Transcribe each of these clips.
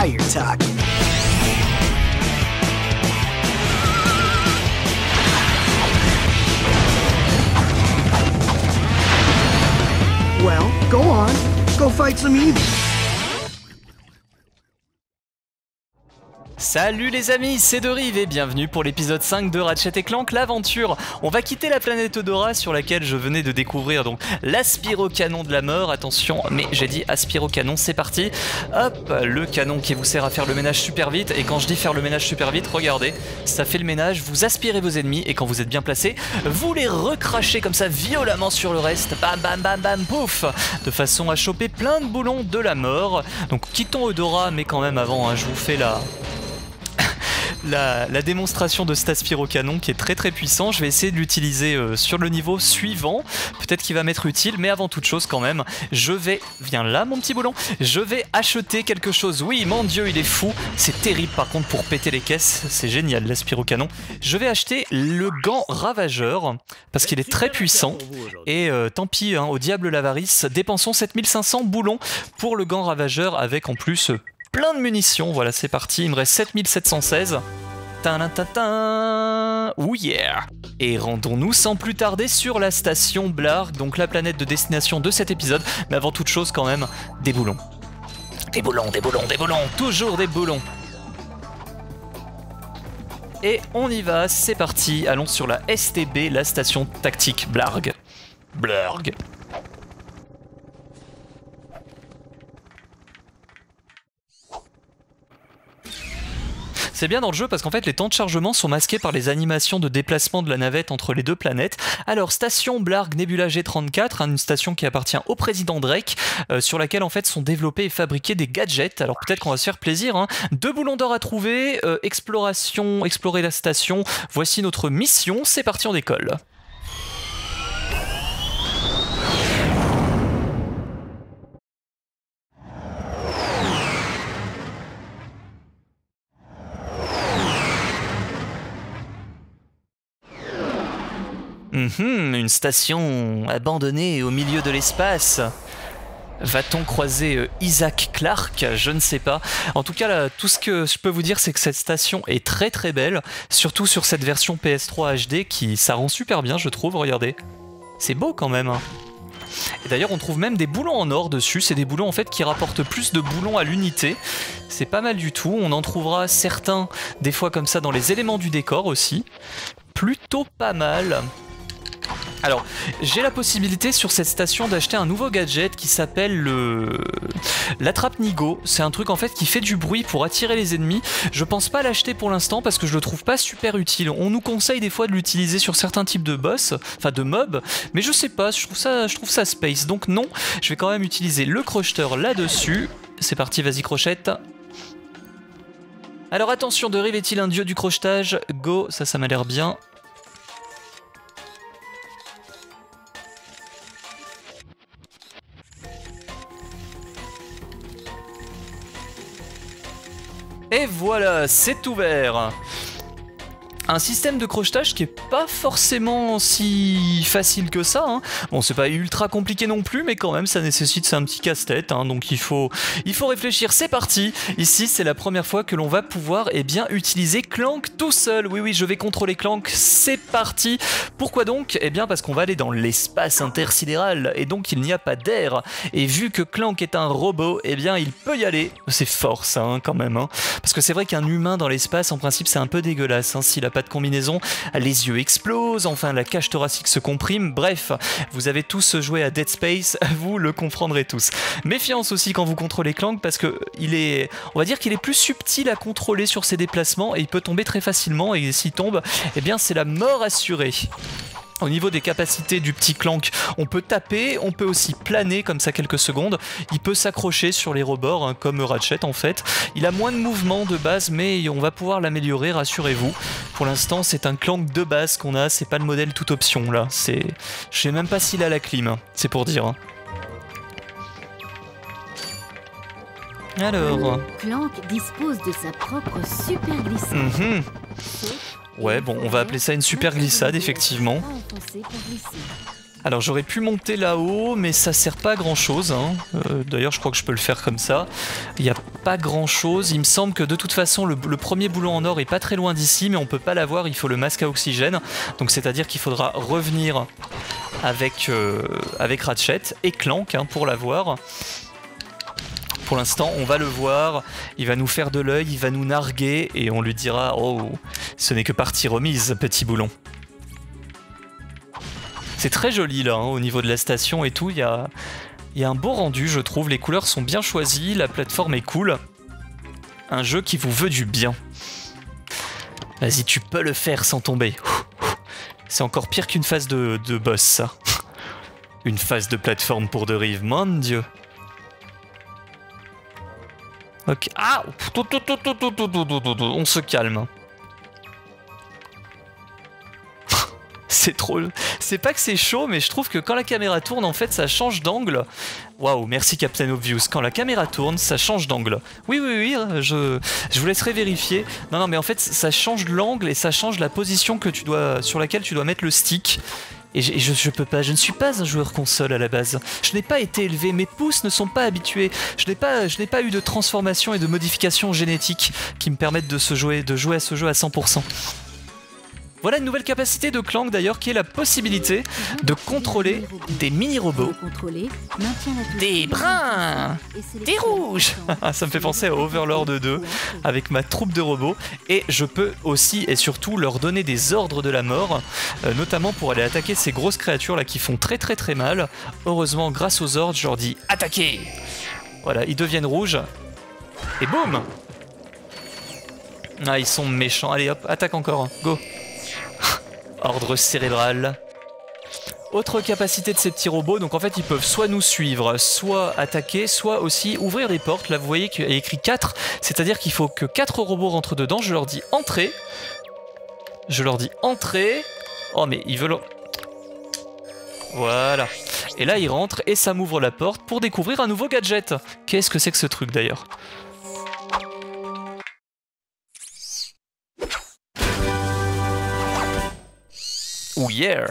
Now you're talking. Well, go on. Go fight some evil. Salut les amis, c'est Derive et bienvenue pour l'épisode 5 de Ratchet & Clank, l'aventure. On va quitter la planète Eudora sur laquelle je venais de découvrir donc l'aspirocanon de la mort. Attention, mais j'ai dit aspirocanon, c'est parti. Hop, le canon qui vous sert à faire le ménage super vite. Et quand je dis faire le ménage super vite, regardez, ça fait le ménage, vous aspirez vos ennemis et quand vous êtes bien placé, vous les recrachez comme ça violemment sur le reste. Bam bam bam bam pouf, de façon à choper plein de boulons de la mort. Donc quittons Eudora, mais quand même avant, hein, je vous fais la démonstration de cet aspirocanon qui est très très puissant. Je vais essayer de l'utiliser sur le niveau suivant, peut-être qu'il va m'être utile, mais avant toute chose quand même, je vais, viens là mon petit boulon, je vais acheter quelque chose. Oui, mon dieu, il est fou, c'est terrible par contre pour péter les caisses, c'est génial l'aspirocanon. Je vais acheter le gant ravageur, parce qu'il est très puissant, et tant pis, hein, au diable l'avarice, dépensons 7500 boulons pour le gant ravageur, avec en plus plein de munitions. Voilà, c'est parti, il me reste 7716. Oh yeah! Et rendons-nous sans plus tarder sur la station Blarg, donc la planète de destination de cet épisode. Mais avant toute chose, quand même, des boulons. Des boulons, des boulons, des boulons, toujours des boulons. Et on y va, c'est parti. Allons sur la STB, la station tactique Blarg. Blarg. C'est bien dans le jeu parce qu'en fait les temps de chargement sont masqués par les animations de déplacement de la navette entre les deux planètes. Alors station Blarg Nebula G34, hein, une station qui appartient au président Drake, sur laquelle en fait sont développés et fabriqués des gadgets. Alors peut-être qu'on va se faire plaisir, hein. 2 boulons d'or à trouver, explorer la station, voici notre mission, c'est parti, on décolle. Une station abandonnée au milieu de l'espace. Va-t-on croiser Isaac Clarke? Je ne sais pas. En tout cas, là, tout ce que je peux vous dire, c'est que cette station est très très belle, surtout sur cette version PS3 HD qui ça rend super bien, je trouve. Regardez, c'est beau quand même. Et d'ailleurs, on trouve même des boulons en or dessus. C'est des boulons en fait qui rapportent plus de boulons à l'unité. C'est pas mal du tout. On en trouvera certains des fois comme ça dans les éléments du décor aussi. Plutôt pas mal. Alors, j'ai la possibilité sur cette station d'acheter un nouveau gadget qui s'appelle l'attrape-nigo. C'est un truc en fait qui fait du bruit pour attirer les ennemis. Je pense pas l'acheter pour l'instant parce que je le trouve pas super utile. On nous conseille des fois de l'utiliser sur certains types de boss, enfin de mobs, mais je sais pas, je trouve ça space. Donc non, je vais quand même utiliser le crocheteur là-dessus. C'est parti, vas-y crochette. Alors attention, Derive est-il un dieu du crochetage? Go, ça m'a l'air bien. Et voilà, c'est ouvert. Un système de crochetage qui est pas forcément si facile que ça, hein. Bon, c'est pas ultra compliqué non plus, mais quand même ça nécessite, c'est un petit casse-tête, hein, donc il faut réfléchir. C'est parti. Ici c'est la première fois que l'on va pouvoir bien utiliser Clank tout seul. Oui, je vais contrôler Clank, c'est parti. Pourquoi donc? Eh bien parce qu'on va aller dans l'espace intersidéral, et donc il n'y a pas d'air. Et vu que Clank est un robot, eh bien il peut y aller. C'est fort ça, hein, quand même, hein. Parce que c'est vrai qu'un humain dans l'espace, en principe c'est un peu dégueulasse, hein, s'il a pas de combinaison, les yeux explosent, enfin la cage thoracique se comprime, bref, vous avez tous joué à Dead Space, vous le comprendrez tous. Méfiance aussi quand vous contrôlez Clank parce que on va dire qu'il est plus subtil à contrôler sur ses déplacements et il peut tomber très facilement et s'il tombe, eh bien c'est la mort assurée. Au niveau des capacités du petit Clank, on peut taper, on peut aussi planer comme ça quelques secondes, il peut s'accrocher sur les rebords, hein, comme Ratchet en fait. Il a moins de mouvements de base mais on va pouvoir l'améliorer, rassurez-vous. Pour l'instant c'est un Clank de base qu'on a, c'est pas le modèle toute option là. Je sais même pas s'il a la clim, hein, c'est pour dire. Hein. Alors... Clank dispose de sa propre super glissade. Ouais, bon, on va appeler ça une super glissade, effectivement. Alors j'aurais pu monter là-haut, mais ça sert pas à grand chose. Hein. D'ailleurs je crois que je peux le faire comme ça. Il n'y a pas grand chose. Il me semble que de toute façon le premier boulon en or est pas très loin d'ici, mais on peut pas l'avoir, il faut le masque à oxygène. Donc c'est-à-dire qu'il faudra revenir avec Ratchet et Clank hein, pour l'avoir. Pour l'instant, on va le voir, il va nous faire de l'œil, il va nous narguer et on lui dira « Oh, ce n'est que partie remise, petit boulon ». C'est très joli là, hein, au niveau de la station et tout, il y a un beau rendu je trouve, les couleurs sont bien choisies, la plateforme est cool. Un jeu qui vous veut du bien. Vas-y, tu peux le faire sans tomber. C'est encore pire qu'une phase de boss ça. Une phase de plateforme pour de rive, mon dieu. Ok, ah, on se calme. C'est trop... C'est pas que c'est chaud, mais je trouve que quand la caméra tourne, en fait, ça change d'angle. Waouh, merci Captain Obvious. Quand la caméra tourne, ça change d'angle. Oui, je vous laisserai vérifier. Non, mais en fait, ça change l'angle et ça change la position que sur laquelle tu dois mettre le stick. Et je peux pas, je ne suis pas un joueur console à la base. Je n'ai pas été élevé, mes pouces ne sont pas habitués. Je n'ai pas eu de transformation et de modification génétique qui me permettent de jouer à ce jeu à 100%. Voilà une nouvelle capacité de Clank d'ailleurs qui est la possibilité de contrôler des mini-robots. Des bruns, des rouges. Ça me fait penser à Overlord 2 avec ma troupe de robots. Et je peux aussi et surtout leur donner des ordres de la mort, notamment pour aller attaquer ces grosses créatures là qui font très mal. Heureusement, grâce aux ordres, je leur dis attaquez. Voilà, ils deviennent rouges. Et boum. Ah, ils sont méchants. Allez hop, attaque encore, go. Ordre cérébral. Autre capacité de ces petits robots, donc en fait ils peuvent soit nous suivre, soit attaquer, soit aussi ouvrir des portes. Là vous voyez qu'il y a écrit 4, c'est-à-dire qu'il faut que 4 robots rentrent dedans. Je leur dis entrez. Je leur dis entrez. Oh mais ils veulent... Voilà. Et là ils rentrent et ça m'ouvre la porte pour découvrir un nouveau gadget. Qu'est-ce que c'est que ce truc d'ailleurs ? Oh yeah.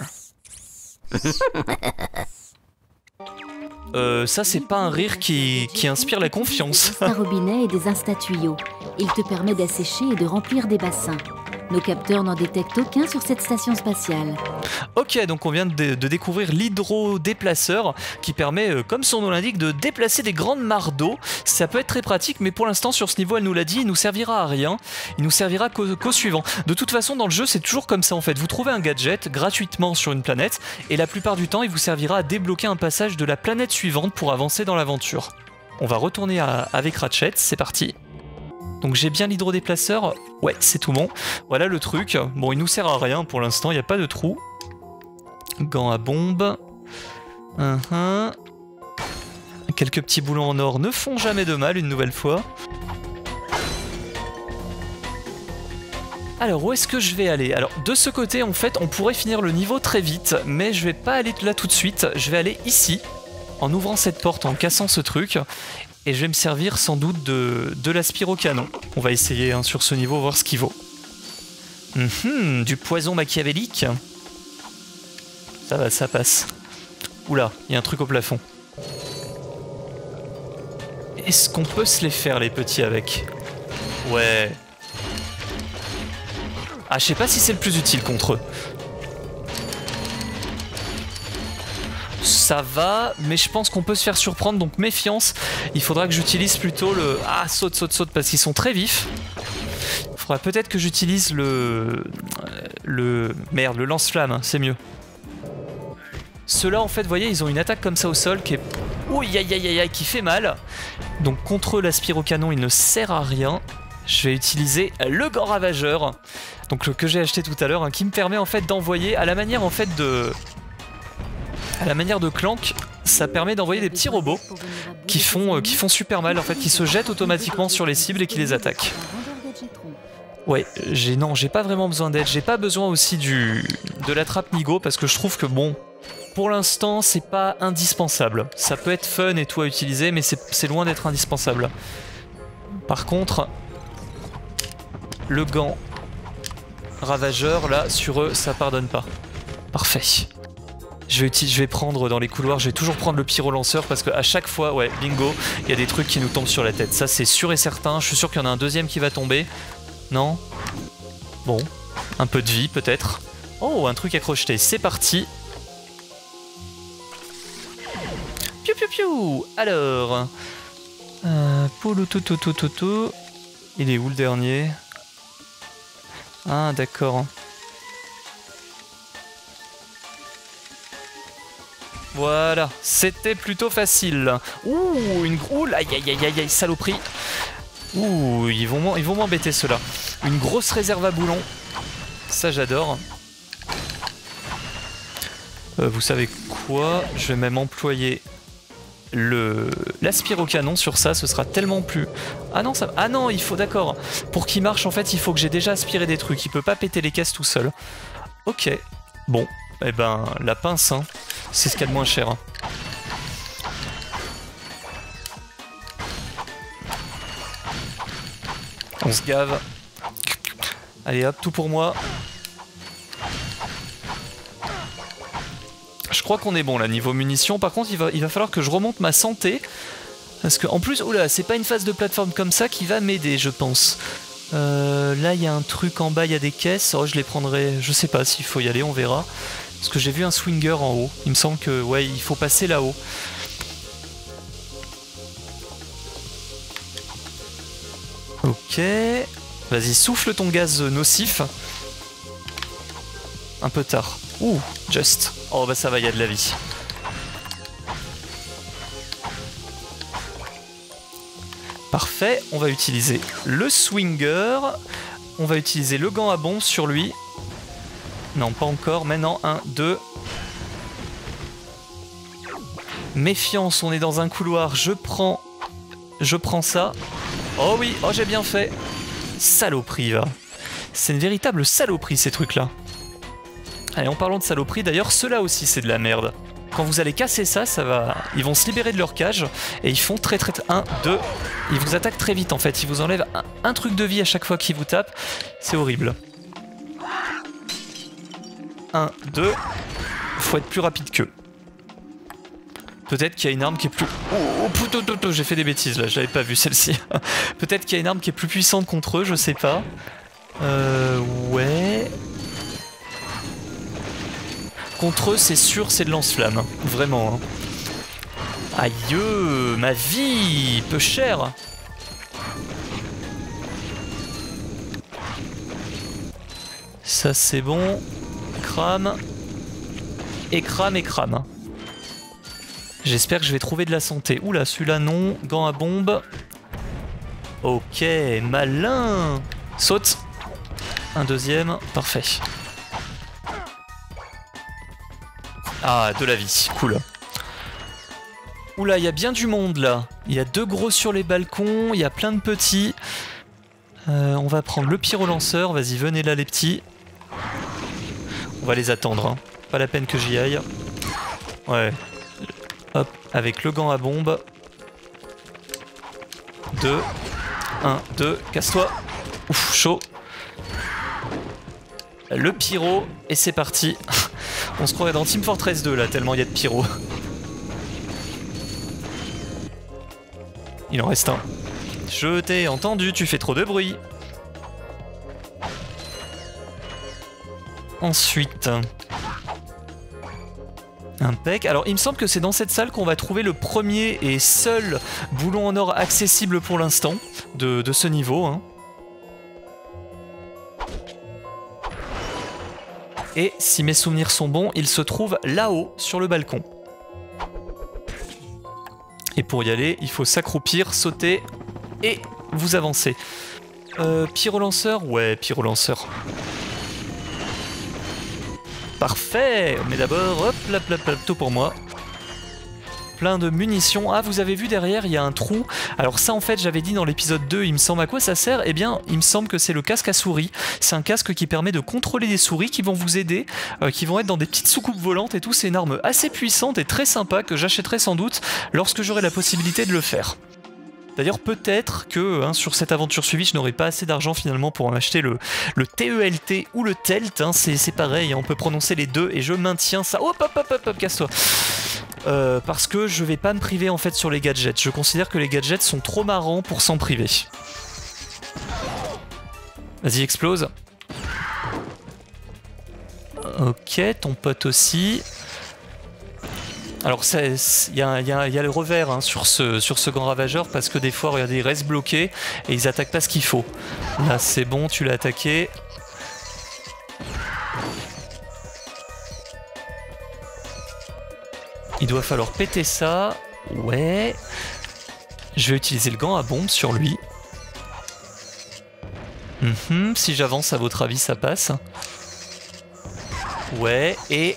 Ça c'est pas un rire qui inspire la confiance. Un robinet et des insta-tuyaux. Il te permet d'assécher et de remplir des bassins. Nos capteurs n'en détectent aucun sur cette station spatiale. Ok, donc on vient de découvrir l'hydrodéplaceur qui permet, comme son nom l'indique, de déplacer des grandes mares d'eau. Ça peut être très pratique, mais pour l'instant sur ce niveau, elle nous l'a dit, il nous servira à rien. Il nous servira qu'au suivant. De toute façon, dans le jeu, c'est toujours comme ça en fait. Vous trouvez un gadget gratuitement sur une planète, et la plupart du temps, il vous servira à débloquer un passage de la planète suivante pour avancer dans l'aventure. On va retourner avec Ratchet, c'est parti. Donc j'ai bien l'hydrodéplaceur, ouais c'est tout bon. Voilà le truc, bon il nous sert à rien pour l'instant, il n'y a pas de trou. Gants à bombe. Quelques petits boulons en or ne font jamais de mal une nouvelle fois. Alors où est-ce que je vais aller? Alors de ce côté en fait on pourrait finir le niveau très vite, mais je vais pas aller là tout de suite, je vais aller ici, en ouvrant cette porte, en cassant ce truc. Et je vais me servir sans doute de l'aspirocanon. On va essayer hein, sur ce niveau, voir ce qu'il vaut. Du poison machiavélique. Ça va, ça passe. Oula, il y a un truc au plafond. Est-ce qu'on peut se les faire les petits avec? Ouais. Ah, je sais pas si c'est le plus utile contre eux. Ça va, mais je pense qu'on peut se faire surprendre, donc méfiance. Il faudra que j'utilise plutôt le... Ah, saute, parce qu'ils sont très vifs. Il faudra peut-être que j'utilise le lance-flamme, c'est mieux. Ceux-là, en fait, vous voyez, ils ont une attaque comme ça au sol qui est... Ouh, aïe, qui fait mal. Donc contre l'aspirocanon, il ne sert à rien. Je vais utiliser le gant ravageur, donc que j'ai acheté tout à l'heure, hein, qui me permet en fait d'envoyer à la manière en fait de... À la manière de Clank, ça permet d'envoyer des petits robots qui font super mal, en fait, qui se jettent automatiquement sur les cibles et qui les attaquent. Ouais, j'ai pas vraiment besoin d'aide. J'ai pas besoin aussi de la trappe Nigo parce que je trouve que bon, pour l'instant, c'est pas indispensable. Ça peut être fun et tout à utiliser, mais c'est loin d'être indispensable. Par contre, le gant ravageur, là, sur eux, ça pardonne pas. Parfait. Je vais prendre dans les couloirs, je vais toujours prendre le pyro-lanceur parce qu'à chaque fois, ouais, bingo, il y a des trucs qui nous tombent sur la tête. Ça, c'est sûr et certain. Je suis sûr qu'il y en a un deuxième qui va tomber. Non? Bon, un peu de vie peut-être. Oh, un truc à crocheter. C'est parti. Piou piou piou. Alors, pouloutoutoutoutoutou. Il est où le dernier? Ah, d'accord. Voilà, c'était plutôt facile. Ouh, aïe aïe aïe aïe aïe, saloperie. Ouh, ils vont m'embêter ceux-là. Une grosse réserve à boulons. Ça, j'adore. Vous savez quoi? Je vais même employer l'aspiro-canon sur ça, ce sera tellement plus... Ah non, il faut, d'accord. Pour qu'il marche, en fait, il faut que j'ai déjà aspiré des trucs. Il peut pas péter les caisses tout seul. Ok. Bon, eh ben, la pince, hein, c'est ce qu'il y a de moins cher. Hein. On se gave. Allez hop, tout pour moi. Je crois qu'on est bon là, niveau munitions. Par contre, il va falloir que je remonte ma santé. Parce que, en plus, oula, c'est pas une phase de plateforme comme ça qui va m'aider, je pense. Là, il y a un truc en bas, il y a des caisses. Oh, je les prendrai. Je sais pas s'il faut y aller, on verra. Parce que j'ai vu un swinger en haut. Il me semble que, ouais, il faut passer là-haut. Ok. Vas-y, souffle ton gaz nocif. Un peu tard. Ouh, just. Oh bah ça va, il y a de la vie. Parfait, on va utiliser le swinger. On va utiliser le gant à bombe sur lui. Non, pas encore. Maintenant, 1, 2. Méfiance, on est dans un couloir. Je prends ça. Oh oui, oh j'ai bien fait. Saloperie, va. C'est une véritable saloperie, ces trucs-là. Allez, en parlant de saloperie, d'ailleurs, ceux-là aussi, c'est de la merde. Quand vous allez casser ça, ça va... Ils vont se libérer de leur cage, et ils font très... 1, 2... Ils vous attaquent très vite, en fait. Ils vous enlèvent un truc de vie à chaque fois qu'ils vous tapent. C'est horrible. 1, 2... Faut être plus rapide qu'eux. Peut-être qu'il y a une arme qui est plus... Oh, putain, j'ai fait des bêtises, là. Je l'avais pas vu, celle-ci. Peut-être qu'il y a une arme qui est plus puissante contre eux, je sais pas. Ouais... Contre eux, c'est sûr, c'est de lance-flamme. Hein. Vraiment. Hein. Aïe, ma vie, peu cher. Ça, c'est bon. Crame. Et crame et crame. J'espère que je vais trouver de la santé. Oula, celui-là, non. Gant à bombe. Ok, malin. Saute. Un deuxième. Parfait. Ah, de la vie, cool. Oula, il y a bien du monde là. Il y a 2 gros sur les balcons, il y a plein de petits. On va prendre le pyro-lanceur, vas-y, venez là les petits. On va les attendre, hein. Pas la peine que j'y aille. Ouais. Hop, avec le gant à bombe. 2. 1, 2, casse-toi. Ouf, chaud. Le pyro, et c'est parti. On se croirait dans Team Fortress 2 là, tellement il y a de pyro. Il en reste un. Je t'ai entendu, tu fais trop de bruit. Ensuite... Impec. Alors il me semble que c'est dans cette salle qu'on va trouver le premier et seul boulon en or accessible pour l'instant de ce niveau. Hein. Et si mes souvenirs sont bons, il se trouve là-haut, sur le balcon. Et pour y aller, il faut s'accroupir, sauter et vous avancez. Pyro-lanceur? Ouais, pyro-lanceur. Parfait. Mais d'abord, hop, tout pour moi. Plein de munitions. Ah, vous avez vu derrière, il y a un trou. Alors ça, en fait, j'avais dit dans l'épisode 2, il me semble à quoi ça sert. Eh bien, il me semble que c'est le casque à souris. C'est un casque qui permet de contrôler des souris qui vont vous aider, qui vont être dans des petites soucoupes volantes et tout. C'est une arme assez puissante et très sympa que j'achèterai sans doute lorsque j'aurai la possibilité de le faire. D'ailleurs, peut-être que hein, sur cette aventure suivie, je n'aurai pas assez d'argent finalement pour en acheter le TELT ou le TELT. Hein, c'est pareil, on peut prononcer les deux et je maintiens ça. Hop, hop, hop, hop, hop, casse-toi. Parce que je vais pas me priver en fait sur les gadgets. Je considère que les gadgets sont trop marrants pour s'en priver. Vas-y, explose. Ok, ton pote aussi. Alors il y a le revers hein, sur ce grand ravageur parce que des fois regardez, ils restent bloqués et ils attaquent pas ce qu'il faut. Là c'est bon, tu l'as attaqué. Il doit falloir péter ça. Ouais. Je vais utiliser le gant à bombe sur lui. Si j'avance, à votre avis, ça passe? Ouais, et...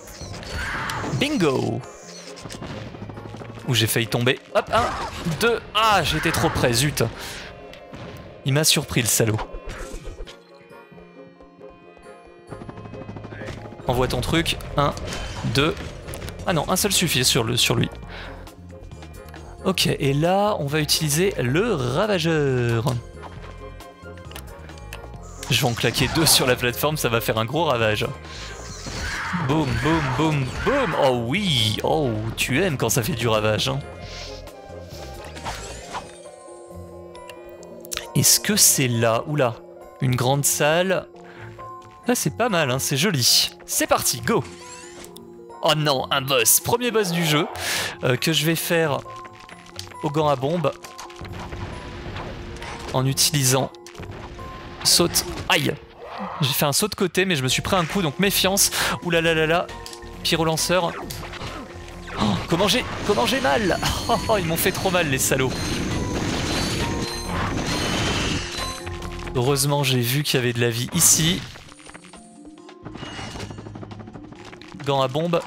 Bingo! Où j'ai failli tomber. Hop, 1, 2... Ah, j'étais trop près, zut! Il m'a surpris, le salaud. Envoie ton truc. 1, 2... Ah non, un seul suffit sur lui. Ok, et là, on va utiliser le ravageur. Je vais en claquer 2 sur la plateforme, ça va faire un gros ravage. Boum, boum, boum, boum. Oh oui, oh, tu aimes quand ça fait du ravage. Hein. Est-ce que c'est là? Oula, une grande salle. Là, c'est pas mal, hein, c'est joli. C'est parti, go. Oh non, un boss. Premier boss du jeu que je vais faire au gant à bombe en utilisant saute. Aïe. J'ai fait un saut de côté mais je me suis pris un coup donc méfiance. Ouh là là là là. Pyrolanceur. Oh, comment j'ai mal. Oh, ils m'ont fait trop mal les salauds. Heureusement j'ai vu qu'il y avait de la vie ici. Gant à bombe.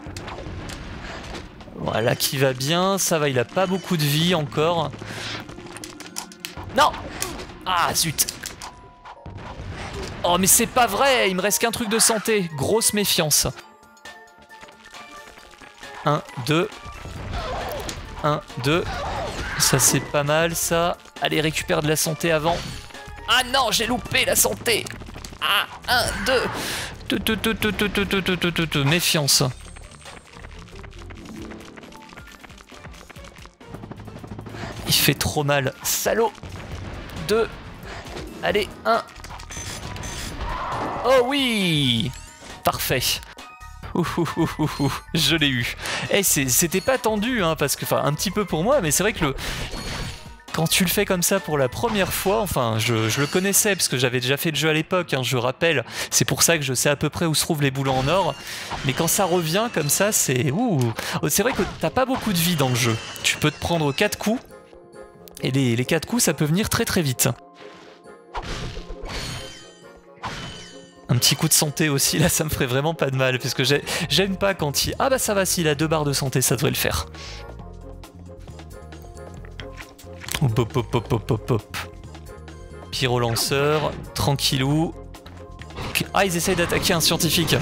Voilà qui va bien. Ça va, il a pas beaucoup de vie encore. Non. Ah zut. Oh mais c'est pas vrai, il me reste qu'un truc de santé. Grosse méfiance. 1, 2. 1, 2. Ça c'est pas mal ça. Allez, récupère de la santé avant. Ah non, j'ai loupé la santé. Ah, 1, 2. Méfiance. Il fait trop mal. Salaud. 2. Allez, 1. Oh oui! Parfait. Je l'ai eu. Eh, c'était pas tendu, hein, parce que, enfin, un petit peu pour moi, mais c'est vrai que quand tu le fais comme ça pour la première fois, enfin, je le connaissais, parce que j'avais déjà fait le jeu à l'époque, hein, je rappelle, c'est pour ça que je sais à peu près où se trouvent les boulons en or, mais quand ça revient comme ça, c'est... C'est vrai que t'as pas beaucoup de vie dans le jeu. Tu peux te prendre 4 coups, et les 4 coups, ça peut venir très très vite. Un petit coup de santé aussi, là ça me ferait vraiment pas de mal, parce que j'aime pas quand il... Ah bah ça va, s'il a 2 barres de santé, ça devrait le faire. Hop hop hop hop hop hop hop. Pyrolanceur, tranquillou. Okay. Ah, ils essayent d'attaquer un scientifique.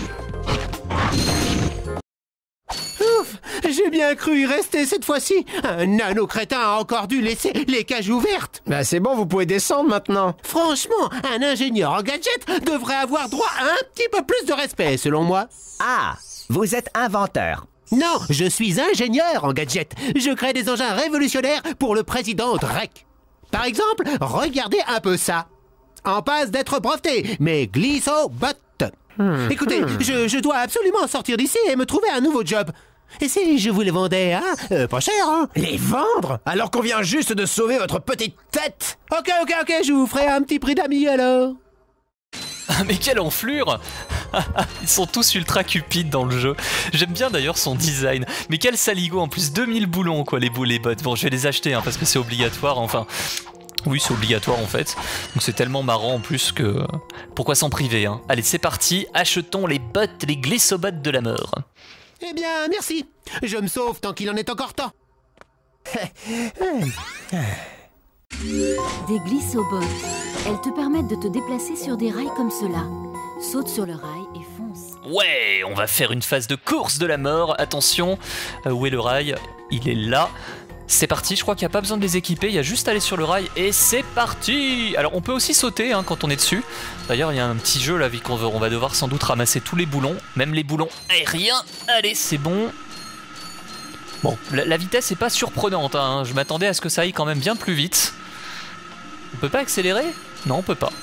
Ouf, j'ai bien cru y rester cette fois-ci. Un nano-crétin a encore dû laisser les cages ouvertes. Bah c'est bon, vous pouvez descendre maintenant. Franchement, un ingénieur en gadget devrait avoir droit à un petit peu plus de respect, selon moi. Ah, vous êtes inventeur. Non, je suis ingénieur en gadget. Je crée des engins révolutionnaires pour le président Drake. Par exemple, regardez un peu ça. En passe d'être breveté, mais Glissobot. Écoutez, je dois absolument sortir d'ici et me trouver un nouveau job. Et si je vous les vendais, hein, pas cher, hein? Les vendre? Alors qu'on vient juste de sauver votre petite tête. Ok, je vous ferai un petit prix d'amis alors. Mais quelle enflure. Ils sont tous ultra cupides dans le jeu. J'aime bien d'ailleurs son design. Mais quel saligo en plus, 2000 boulons quoi les bots. Bon, je vais les acheter hein, parce que c'est obligatoire, enfin... Oui, c'est obligatoire en fait. Donc c'est tellement marrant en plus que... Pourquoi s'en priver hein? Allez, c'est parti, achetons les bots, les glissobots de la mort. Eh bien, merci. Je me sauve tant qu'il en est encore temps. Des glissobots. Elles te permettent de te déplacer sur des rails comme cela. Saute sur le rail et fonce. Ouais, on va faire une phase de course de la mort. Attention, où est le rail? Il est là. C'est parti, je crois qu'il n'y a pas besoin de les équiper, il y a juste à aller sur le rail et c'est parti. Alors on peut aussi sauter hein, quand on est dessus. D'ailleurs il y a un petit jeu là, vu qu'on va devoir sans doute ramasser tous les boulons, même les boulons aériens. Allez, c'est bon. Bon, la vitesse est pas surprenante, hein. Je m'attendais à ce que ça aille quand même bien plus vite. On peut pas accélérer? Non, on peut pas.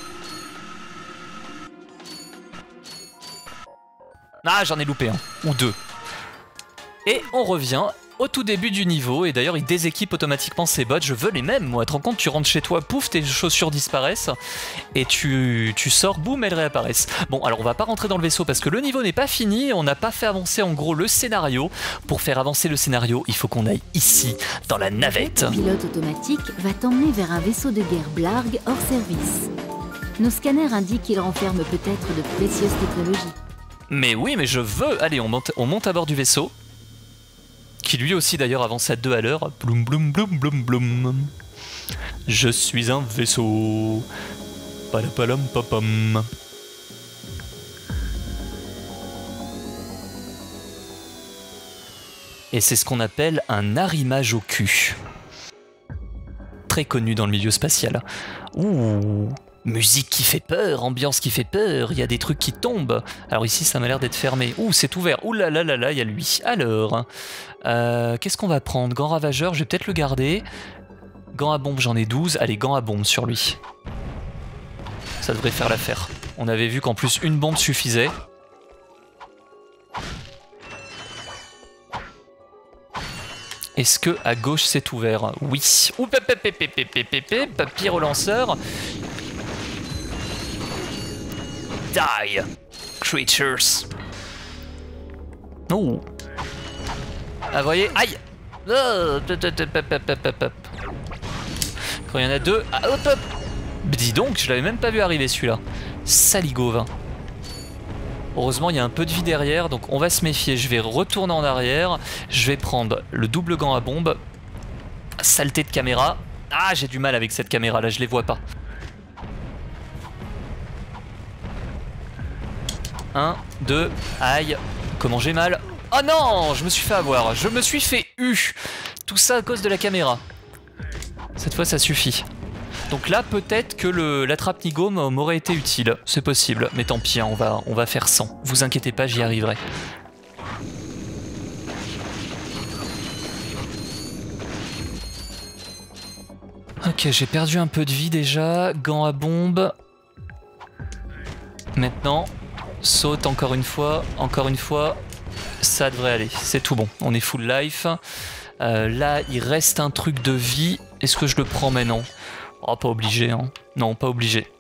Ah, j'en ai loupé un, ou deux. Et on revient au tout début du niveau, et d'ailleurs il déséquipe automatiquement ses bottes. Je veux les mêmes, moi. Tu te rends compte, tu rentres chez toi, pouf, tes chaussures disparaissent, et tu sors, boum, elles réapparaissent. Bon, alors on va pas rentrer dans le vaisseau parce que le niveau n'est pas fini, on n'a pas fait avancer en gros le scénario. Pour faire avancer le scénario, il faut qu'on aille ici, dans la navette. Le pilote automatique va t'emmener vers un vaisseau de guerre Blarg hors service. Nos scanners indiquent qu'il renferme peut-être de précieuses technologies. Mais oui, mais je veux. Allez, on monte à bord du vaisseau. Qui lui aussi d'ailleurs avance à 2 à l'heure. Bloum bloum bloum bloum bloum. Je suis un vaisseau. Palapalom papam. Et c'est ce qu'on appelle un arrimage au cul. Très connu dans le milieu spatial. Ouh. Musique qui fait peur, ambiance qui fait peur, il y a des trucs qui tombent. Alors ici ça m'a l'air d'être fermé. Ouh, c'est ouvert. Ouh là là là là, il y a lui. Alors, qu'est-ce qu'on va prendre? Gant ravageur, je vais peut-être le garder. Gant à bombe, j'en ai 12. Allez, gant à bombe sur lui. Ça devrait faire l'affaire. On avait vu qu'en plus une bombe suffisait. Est-ce que à gauche c'est ouvert? Oui. Ouh, papier relanceur. Die, creatures. Oh. Ah, vous voyez, aïe. Quand il y en a deux, ah, hop hop. Dis donc, je l'avais même pas vu arriver celui-là. Saligove. Heureusement, il y a un peu de vie derrière, donc on va se méfier. Je vais retourner en arrière. Je vais prendre le double gant à bombe. Saleté de caméra. Ah, j'ai du mal avec cette caméra là, je les vois pas. 1, 2, aïe, comment j'ai mal. Oh non, je me suis fait avoir, je me suis fait eu. Tout ça à cause de la caméra. Cette fois ça suffit. Donc là peut-être que l'attrape-nigo m'aurait été utile, c'est possible. Mais tant pis, hein, on va faire sans. Vous inquiétez pas, j'y arriverai. Ok, j'ai perdu un peu de vie déjà. Gants à bombe. Maintenant... Saute encore une fois, ça devrait aller, c'est tout bon, on est full life. Là, il reste un truc de vie, est-ce que je le prends maintenant? Oh, pas obligé, hein. Non, pas obligé.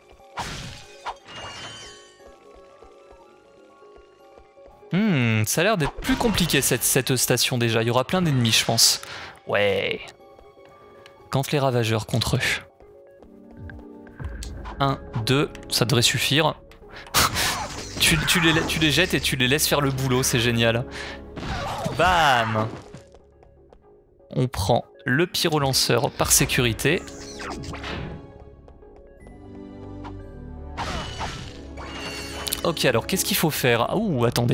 Ça a l'air d'être plus compliqué cette station déjà, il y aura plein d'ennemis je pense. Ouais. Quand les ravageurs contre eux. 1, 2, ça devrait suffire. Tu les jettes et tu les laisses faire le boulot, c'est génial. Bam! On prend le pyrolanceur par sécurité. Ok, alors qu'est-ce qu'il faut faire? Ouh, attendez.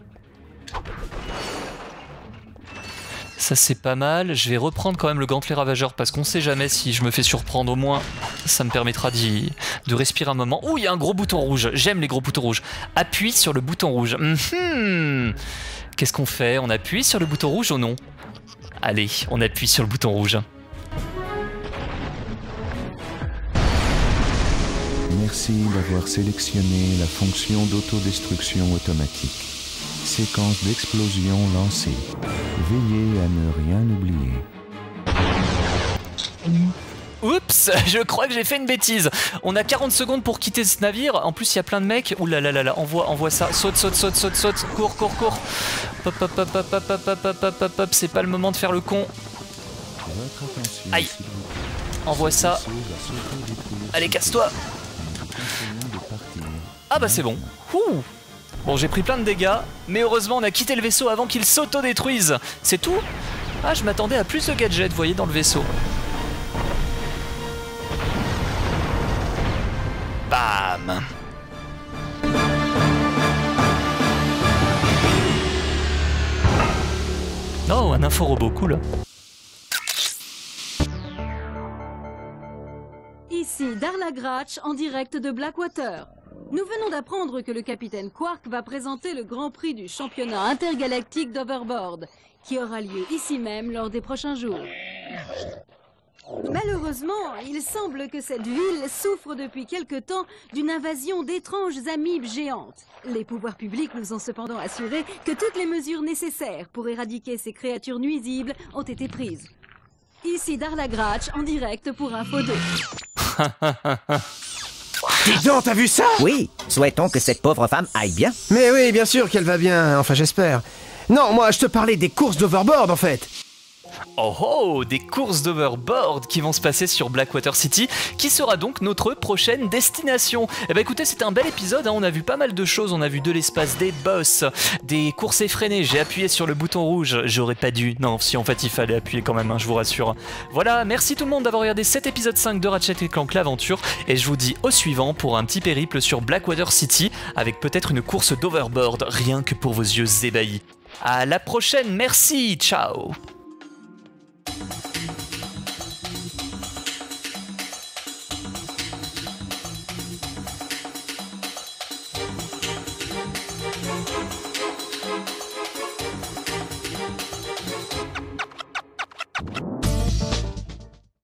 Ça c'est pas mal, je vais reprendre quand même le gantelet ravageur parce qu'on sait jamais si je me fais surprendre, au moins ça me permettra de respirer un moment. Ouh, il y a un gros bouton rouge, j'aime les gros boutons rouges. Appuie sur le bouton rouge. Qu'est-ce qu'on fait? On appuie sur le bouton rouge ou non? Allez, on appuie sur le bouton rouge. Merci d'avoir sélectionné la fonction d'autodestruction automatique. Séquence d'explosion lancée. Veillez à ne rien oublier. Oups, je crois que j'ai fait une bêtise. On a 40 secondes pour quitter ce navire. En plus, il y a plein de mecs. Ouh là là là là, envoie ça. Saute. Cours. Hop, c'est pas le moment de faire le con. Aïe. Envoie ça. Allez, casse-toi. Ah bah c'est bon. Ouh. Bon, j'ai pris plein de dégâts, mais heureusement on a quitté le vaisseau avant qu'il s'auto-détruise. C'est tout? Ah, je m'attendais à plus de gadgets, vous voyez, dans le vaisseau. Bam! Oh, un info-robot, cool. Ici Darla Gratch en direct de Blackwater. Nous venons d'apprendre que le capitaine Quark va présenter le Grand Prix du championnat intergalactique d'Overboard, qui aura lieu ici même lors des prochains jours. Malheureusement, il semble que cette ville souffre depuis quelque temps d'une invasion d'étranges amibes géantes. Les pouvoirs publics nous ont cependant assuré que toutes les mesures nécessaires pour éradiquer ces créatures nuisibles ont été prises. Ici Darla Gratch en direct pour Info 2. Dis donc, t'as vu ça? Oui, souhaitons que cette pauvre femme aille bien. Mais oui, bien sûr qu'elle va bien, enfin j'espère. Non, moi je te parlais des courses d'overboard en fait. Oh oh, des courses d'overboard qui vont se passer sur Blackwater City, qui sera donc notre prochaine destination. Eh ben écoutez, c'était un bel épisode, hein. On a vu pas mal de choses, on a vu de l'espace, des boss, des courses effrénées, j'ai appuyé sur le bouton rouge, j'aurais pas dû, non, si en fait il fallait appuyer quand même, hein, je vous rassure. Voilà, merci tout le monde d'avoir regardé cet épisode 5 de Ratchet & Clank l'aventure, et je vous dis au suivant pour un petit périple sur Blackwater City, avec peut-être une course d'overboard, rien que pour vos yeux ébahis. À la prochaine, merci, ciao.